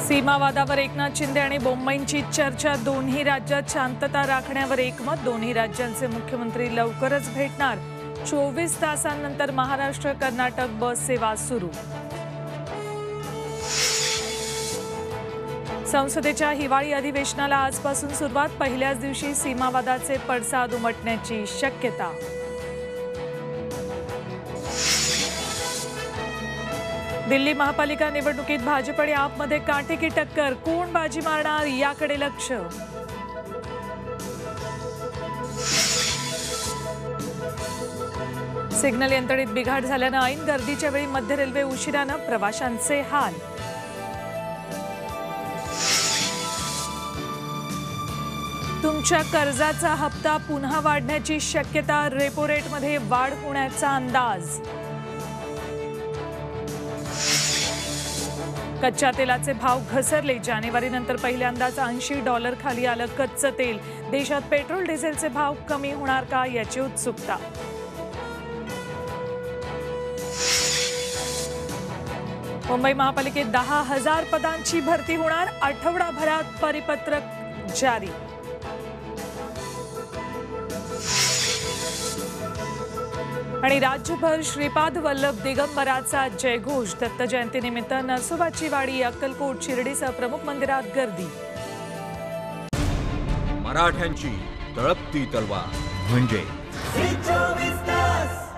सीमावादावर एकनाथ शिंदे आणि बोम्मईंची चर्चा। दोन्ही राज्यात शांतता राखण्यावर एकमत। दोन्ही राज्यांचे मुख्यमंत्री लवकरच भेटणार। 24 तासांनंतर महाराष्ट्र कर्नाटक बस सेवा सुरू। संसदेच्या हिवाळी अधिवेशनाला आजपासून सुरुवात। पहिल्याच दिवशी सीमावादाचे पडसाद उमटण्याची शक्यता। दिल्ली महापालिका निवडणुकीत भाजप आणि आपमध्ये काटे की टक्कर। कोण बाजी मारणार याकडे लक्ष। सिग्नल यंत्रणेत बिघाड झाल्यानं ऐन गर्दीच्या वेळी मध्य रेल्वे उशिरानं। प्रवाशांचे हाल। तुमच्या कर्जाचा हप्ता पुन्हा वाढण्याची शक्यता। रेपो रेटमध्ये वाढ होण्याचा अंदाज। कच्च्या तेलाचे भाव घसरले। जानेवारीनंतर पहिल्यांदाच $80 खाली आलं कच्चं तेल। देशात पेट्रोल डिझेलचे भाव कमी होणार का याची उत्सुकता। मुंबई महापालिकेत 10,000 पदांची भरती होणार। आठवडाभरात परिपत्रक जारी। आणि राज्यभर श्रीपाद वल्लभ दिगंबराचा जयघोष। दत्त जयंतीनिमित्त नरसोबाची वाडी, अक्कलकोट, शिर्डीसह प्रमुख मंदिरात गर्दी। मराठ्यांची तळपती तलवार म्हणजे